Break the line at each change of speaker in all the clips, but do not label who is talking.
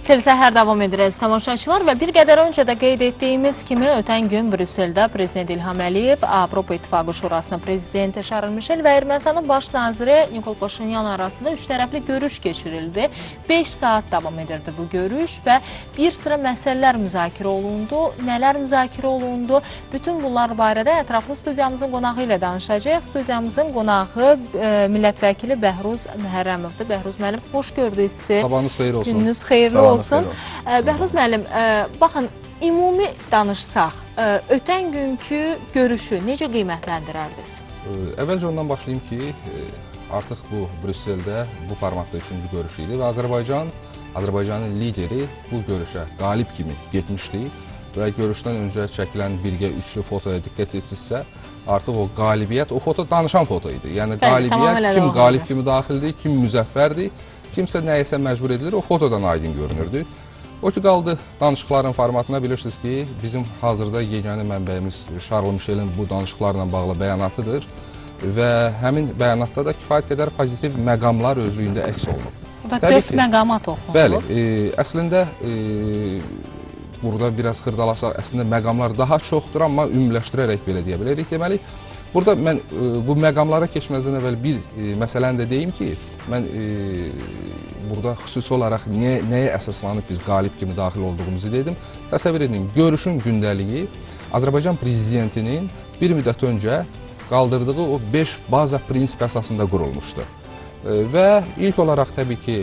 Səhər davam edirəz tamaşaçılar və bir qədər öncə də qeyd etdiyimiz kimi ötən gün Brüsseldə Prezident İlham Əliyev, Avropa İttifaqı Şurasının Prezidenti Şarl Mişel və Ermənistanın baş naziri Nikol Paşinyan arasında üç tərəfli görüş keçirildi. 5 saat davam edirdi bu görüş və bir sıra məsələlər müzakirə olundu. Nələr müzakirə olundu? Bütün bunlar barədə ətraflı studiyamızın qonağı ilə danışacağıq. Studiyamızın qonağı millət vəkili Bəhruz Məhərrəmovdur. Bəhruz müəllim, xoş gördük sizi.
Sabahınız xeyir olsun.
Gününüz xeyirli olsun. Bəhruz müəllim, baxın, ümumi danışsaq, ötən günkü görüşü necə qiymətləndirərdiniz?
Əvvəlcə ondan başlayayım ki, artıq bu Brüsseldə bu formatda 3-cü görüş idi və Azərbaycanın lideri bu görüşə qalib kimi getmişdi və görüşdən öncə çəkilən birgə üçlü fotoya diqqət etsinizsə, artıq o qalibiyyət, o foto danışan foto idi. Yəni qalibiyyət, kim qalib kimi daxildir, kim müzəffərdir, kimsə nəyəsə məcbur edilir, o fotodan aydın görünürdü. O ki, qaldı danışıqların formatına, bilirsiniz ki, bizim hazırda yeganə mənbəyimiz Şarl Mişelin bu danışıqlarla bağlı bəyannatıdır və həmin bəyanatda da kifayət qədər pozitiv məqamlar özlüyündə əks olunub.
Burada 4 məqama toxunulur.
Bəli, əslində burada biraz xırdalasaq, əslində məqamlar daha çoxdur, amma ümumiləşdirərək belə deyə bilərik. Deməli, burada mən bu məqamlara keçməzdən əvvəl bir məsələni də deyim ki, mən burada xüsusi olaraq nəyə əsaslanıb biz qalib kimi daxil olduğumuzu dedim. Təsəvvür edin, görüşün gündəliyi Azərbaycan prezidentinin bir müddət öncə qaldırdığı o 5 baza prinsip əsasında qurulmuşdu. Və ilk olaraq təbii ki,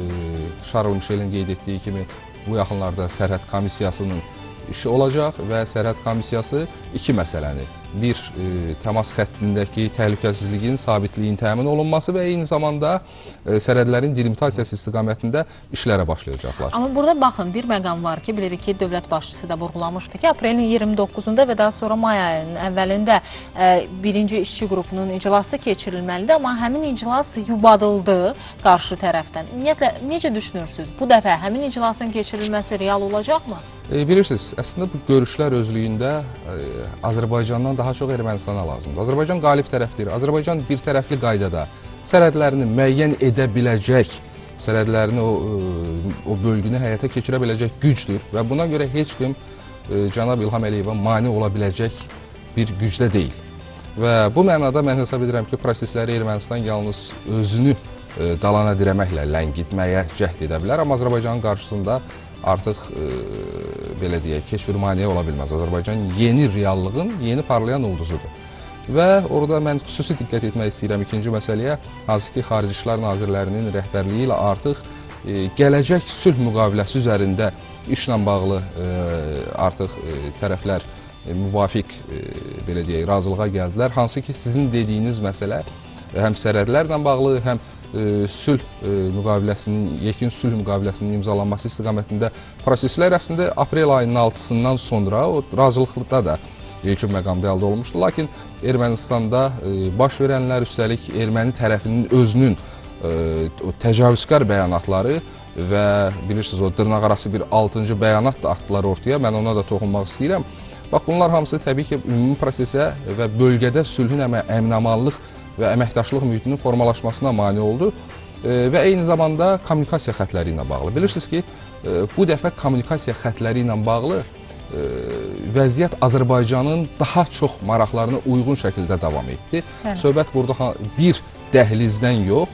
Şarl Mişelin qeyd etdiyi kimi bu yaxınlarda sərhəd komissiyasının işi olacaq və sərhəd komissiyası iki məsələni, bir təmas xəttindəki təhlükəsizliyin, sabitliyin təmin olunması və eyni zamanda sərhədlərin delimitasiyası istiqamətində işlərə başlayacaqlar.
Amma burada baxın, bir məqam var ki, bilirik ki, dövlət başçısı da vurğulamışdı ki, aprelin 29-unda və daha sonra may ayının əvvəlində birinci işçi qrupunun iclası keçirilməlidir, amma həmin iclas yubadıldı qarşı tərəfdən. Ümumiyyətlə, necə düşünürsünüz? Bu dəfə həmin iclasın keçirilməsi real olacaqmı?
Bilirsiniz, əslində bu görüşlər özlüyündə Azərbaycandan daha çox Ermənistana lazımdır. Azərbaycan qalib tərəfdir. Azərbaycan bir tərəfli qaydada sərhədlərini müəyyən edə biləcək, sərhədlərini o bölgünü həyata keçirə biləcək gücdür və buna görə heç kim cənab İlham Əliyevə mane ola biləcək bir gücdə deyil. Və bu mənada mən hesab edirəm ki, prosesləri Ermənistan yalnız özünü dalana dirəməklə ləngitməyə cəhd edə bilər, amma Azərbaycanın qarşısında artıq belə deyək, heç bir maneə ola bilməz. Azərbaycan yeni reallığın, yeni parlayan ulduzudur. Və orada mən xüsusi diqqət etmək istəyirəm ikinci məsələyə, hansı ki, Xarici İşlər Nazirlərinin rəhbərliyi ilə artıq gələcək sülh müqaviləsi üzərində işlə bağlı artıq tərəflər müvafiq, belə deyək, razılığa gəldilər. Hansı ki, sizin dediyiniz məsələ həm sərhədlərlə bağlı, həm sülh müqaviləsinin, yekun sülh müqaviləsinin imzalanması istiqamətində proseslər əslində aprel ayının 6-sından sonra o razılıqda da yekun məqamda əldə olmuşdu. Lakin Ermənistanda baş verənlər, üstəlik erməni tərəfinin özünün o təcavüzkar bəyanatları və bilirsiniz, o dırnaqarası bir 6-cı bəyanat da atdılar ortaya, mən ona da toxunmaq istəyirəm. Bax, bunlar hamısı təbii ki, ümumi prosesə və bölgədə sülhün əmin-amanlıq və əməkdaşlıq mühitinin formalaşmasına mane oldu və eyni zamanda kommunikasiya xətləri ilə bağlı. Bilirsiniz ki, bu dəfə kommunikasiya xətləri ilə bağlı vəziyyət Azərbaycanın daha çox maraqlarına uyğun şəkildə davam etdi. Söhbət burada bir dəhlizdən yox,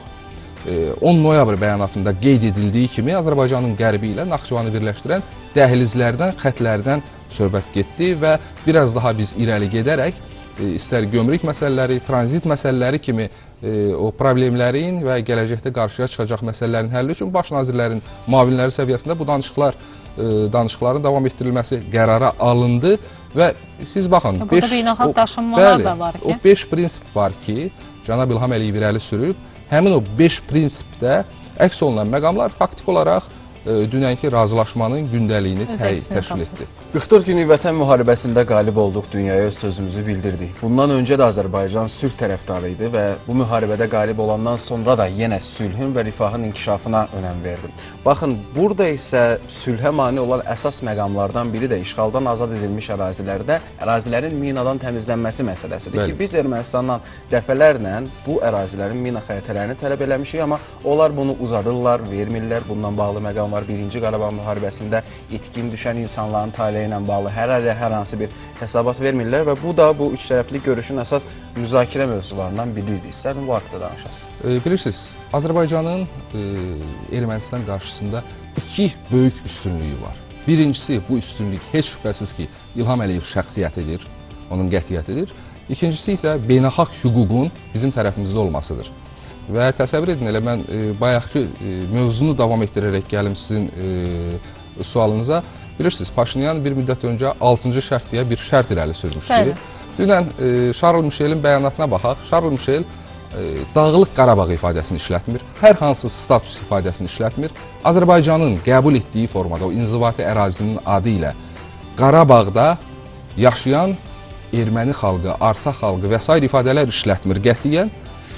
10 noyabr bəyanatında qeyd edildiyi kimi Azərbaycanın qərbi ilə Naxçıvanı birləşdirən dəhlizlərdən, xətlərdən söhbət getdi və biraz daha biz irəli gedərək istər gömrük məsələləri, tranzit məsələləri kimi o problemlərin və gələcəkdə qarşıya çıxacaq məsələlərin həlli üçün baş nazirlərin müavinləri səviyyəsində bu danışıqların davam etdirilməsi qərara alındı və siz baxın,
burada beynəlxalq daşınmalar da var ki,
o 5 prinsip var ki, cənab İlham Əliyev irəli sürüb, həmin o 5 prinsipdə əks olunan məqamlar faktik olaraq dünənki razılaşmanın gündəliyini təşkil etdi.
44 günlük vətən müharibəsində qalib olduq, dünyaya öz sözümüzü bildirdik. Bundan öncə də Azərbaycan sülh tərəfdarı idi və bu müharibədə qalib olandan sonra da yenə sülhün və rifahın inkişafına önəm verdi. Baxın, burada isə sülhə mane olan əsas məqamlardan biri də işğaldan azad edilmiş ərazilərdə ərazilərin minadan təmizlənməsi məsələsidir ki, biz Ermənistandan dəfələrlə bu ərazilərin mina xəritələrini tələb eləmişik, amma onlar bunu uzadırlar, vermirlər, bundan bağlı məqam var. var. 1-ci Qarabağ müharibəsində itkin düşən insanların taleyi ilə bağlı hər hansı bir hesabat vermirlər və bu da bu üç tərəfli görüşün əsas müzakirə mövzularından biridir. İstədim bu haqda danışasın.
Bilirsiniz, Azərbaycanın Ermənistan qarşısında iki böyük üstünlüyü var. Birincisi, bu üstünlük heç şübhəsiz ki, İlham Əliyev şəxsiyyətidir, onun qətiyyətidir. İkincisi isə beynəlxalq hüququn bizim tərəfimizdə olmasıdır. Və təsəvvür edin, elə mən bayaqki mövzunu davam etdirərək gəlim sizin sualınıza. Bilirsiniz, Paşinyan bir müddət öncə 6-cı şərt deyə bir şərt irəli sürmüşdü. Dünən Şarl Mişelin bəyanatına baxaq. Şarl Mişel Dağlıq Qarabağ ifadəsini işlətmir, hər hansı status ifadəsini işlətmir. Azərbaycanın qəbul etdiyi formada, o inzibati ərazinin adı ilə Qarabağda yaşayan erməni xalqı, arsa xalqı və s. ifadələr işlətmir qətiyyən.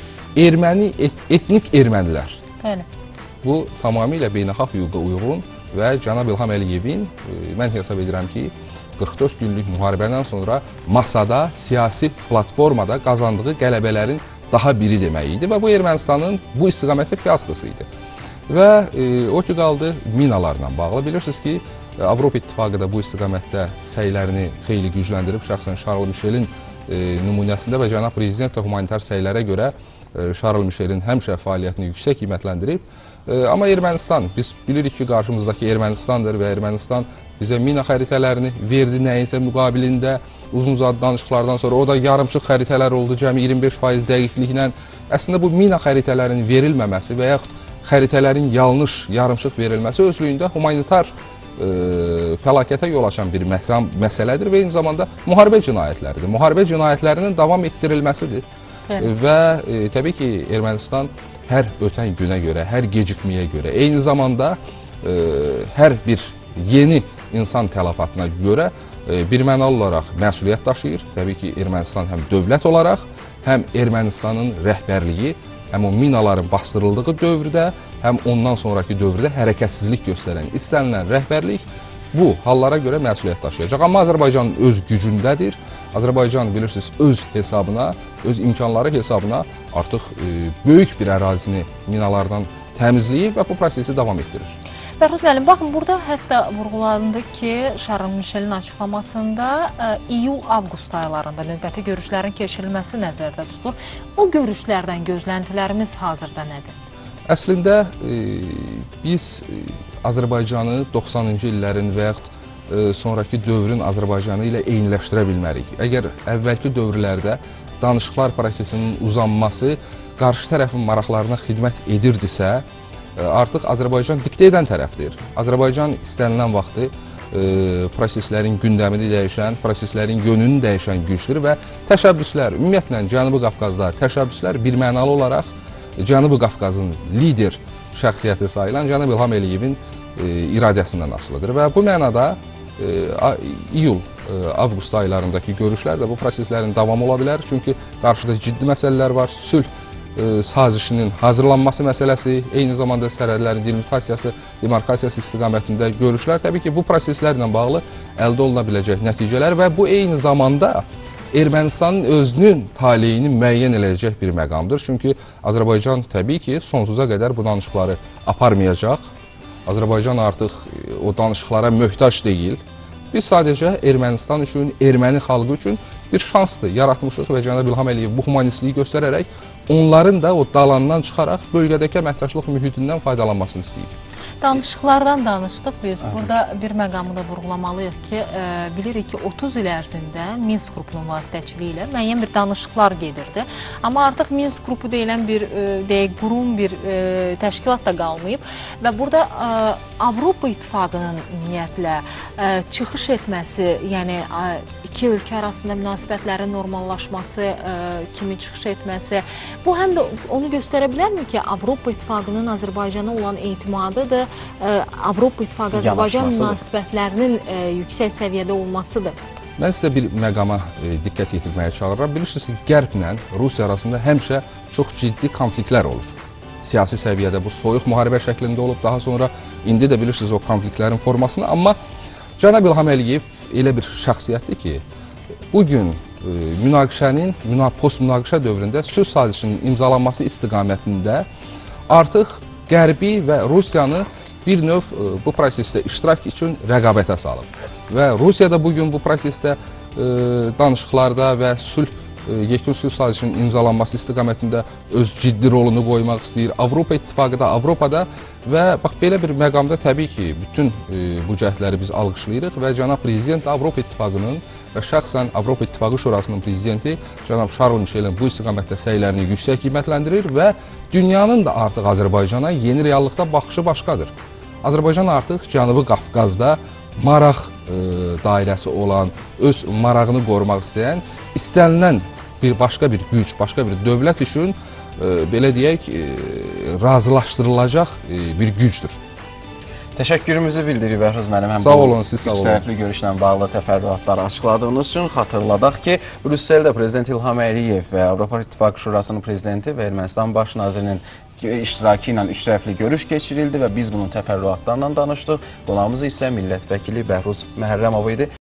Etnik ermənilər.
Bəli.
Bu tamamilə beynəlxalq hüquqa uyğun və cənab İlham Əliyevin, mən hesab edirəm ki, 44 günlük müharibədən sonra masada, siyasi platformada qazandığı qələbələrin daha biri demək idi və bu Ermənistanın bu istiqaməti fiyaskosu idi. Və o ki qaldı minalarla bağlı. Bilirsiniz ki, Avropa İttifaqı da bu istiqamətdə səylərini xeyli gücləndirib. Şəxsən Şarl Mişelin nümunəsində və cənab prezident də humanitar səylərə görə Şarl Mişelin həmişə fəaliyyətini yüksək qiymətləndirib. Amma Ermənistan, biz bilirik ki, qarşımızdakı Ermənistandır və Ermənistan bizə mina xəritələrini verdi nəyinsə müqabilində. Uzun-uzadı danışıqlardan sonra o da yarımçıq xəritələr oldu, cəmi 25% dəqiqliklə. Əslində bu mina xəritələrin verilməməsi və yaxud xəritələrin yanlış, yarımçıq verilməsi özlüyündə humanitar fəlakətə yol açan bir məsələdir və eyni zamanda müharibə cinayətləridir. Müharibə cinayətlərinin davam etdirilməsidir. Və təbii ki, Ermənistan hər ötən günə görə, hər gecikməyə görə, eyni zamanda hər bir yeni insan tələfatına görə birmənalı olaraq məsuliyyət daşıyır. Təbii ki, Ermənistan həm dövlət olaraq, həm Ermənistanın rəhbərliyi, həm o minaların bastırıldığı dövrdə, həm ondan sonraki dövrdə hərəkətsizlik göstərən, istənilən rəhbərlik bu hallara görə məsuliyyət daşıyacaq. Amma Azərbaycan öz gücündədir. Azərbaycan bilirsiniz öz hesabına, öz imkanları hesabına artıq böyük bir ərazini minalardan təmizləyib və bu prosesi davam etdirir.
Bəhruz müəllim, baxın, burada hətta vurğulandı ki, Şarl Mişelin açıqlamasında iyul-avqust aylarında növbəti görüşlərin keçirilməsi nəzərdə tutulur. O görüşlərdən gözləntilərimiz hazırda nədir?
Əslində, biz Azərbaycanı 90-cı illərin və yaxud sonraki dövrün Azərbaycanı ilə eyniləşdirə bilmərik. Əgər əvvəlki dövrlərdə danışıqlar prosesinin uzanması qarşı tərəfin maraqlarına xidmət edirdisə, artıq Azərbaycan diktə edən tərəfdir. Azərbaycan istənilən vaxtı proseslərin gündəmini dəyişən, proseslərin yönünü dəyişən gücdür və təşəbbüslər, ümumiyyətlə Cənubi Qafqazda təşəbbüslər birmənalı olaraq Cənubi Qafqazın lider şəxsiyyəti sayılan cənab İlham Əliyevin iradəsindən asılıdır. Və bu mənada iyul-avqust aylarındakı görüşlər də bu proseslərin davamı ola bilər. Çünki qarşıda ciddi məsələlər var. Sülh sazişinin hazırlanması məsələsi, eyni zamanda sərhədlərin delimitasiyası, demarkasiyası istiqamətində görüşlər. Təbii ki, bu proseslərlə bağlı əldə oluna biləcək nəticələr və bu eyni zamanda Ermənistanın özünün taleyini müəyyən edəcək bir məqamdır. Çünki Azərbaycan təbii ki, sonsuza qədər bu danışıqları aparmayacaq. Azərbaycan artıq o danışıqlara möhtac deyil. Biz sadəcə Ermənistan üçün, erməni xalqı üçün bir şansdır yaratmışıq və cənab İlham Əliyev bu humanistliyi göstərərək onların da o dalandan çıxaraq bölgədəki əməkdaşlıq mühitindən faydalanmasını istəyir.
Danışıqlardan danışdıq biz. Burada bir məqamı da vurğulamalıyıq ki, bilirik ki, 30 il ərzində Minsk qrupunun vasitəçiliyi ilə müəyyən bir danışıqlar gedirdi. Amma artıq Minsk qrupu deyilən bir qurum, bir təşkilat da qalmayıb və burada Avropa İttifaqının ümumiyyətlə çıxış etməsi, yəni iki ölkə arasında münasibətlərin normallaşması kimi çıxış etməsi, bu həm də onu göstərə bilərmi ki, Avropa İttifaqının Azərbaycana olan etimadıdır, Avropa İttifaqı Azərbaycan münasibətlərinin yüksək səviyyədə olmasıdır.
Mən sizə bir məqama diqqət yetirməyə çağırıram. Bilirsiniz ki, Qərblə Rusiya arasında həmişə çox ciddi konfliktlər olur. Siyasi səviyyədə bu soyuq müharibə şəklində olub, daha sonra indi də bilirsiniz o konfliktlərin formasını. Amma cənab İlham Əliyev elə bir şəxsiyyətdir ki, bugün münaqişənin, post-münaqişə dövründə sülh sazişinin imzalanması istiqamətində artıq Qərbi və Rusiyanı bir növ bu prosesdə iştirak üçün rəqabətə salıb. Və Rusiya da bugün bu prosesdə danışıqlarda və yekun sülh sazişinin imzalanması istiqamətində öz ciddi rolunu qoymaq istəyir. Avropa İttifaqı da Avropada və bax belə bir məqamda təbii ki, bütün bu cəhdləri biz alqışlayırıq və cənab prezident Avropa İttifaqının və şəxsən Avropa İttifaqı Şurasının prezidenti cənab Şarl Mişelin bu istiqamətdə səylərini yüksək qiymətləndirir və dünyanın da artıq Azərbaycana yeni reallıqda baxışı başqadır. Azərbaycan artıq Cənubi Qafqazda maraq dairəsi olan, öz marağını qorumaq istəyən, istənilən başqa bir güc, başqa bir dövlət üçün belə deyək, razılaşdırılacaq bir gücdür.
Təşəkkürümüzü bildiririk Bəhruz müəllim.
Sağ olun, siz sağ olun.
Üç tərəfli görüşlə bağlı təfərrüatları açıqladığınız üçün xatırladaq ki, Brüsseldə Prezident İlham Əliyev və Avropa İttifaqı Şurasının prezidenti və Ermənistan baş nazirinin iştirakı ilə üç tərəfli görüş keçirildi və biz bunun təfərrüatlarla danışdıq. Qonağımız isə millət vəkili Bəhruz Məhərrəmov idi.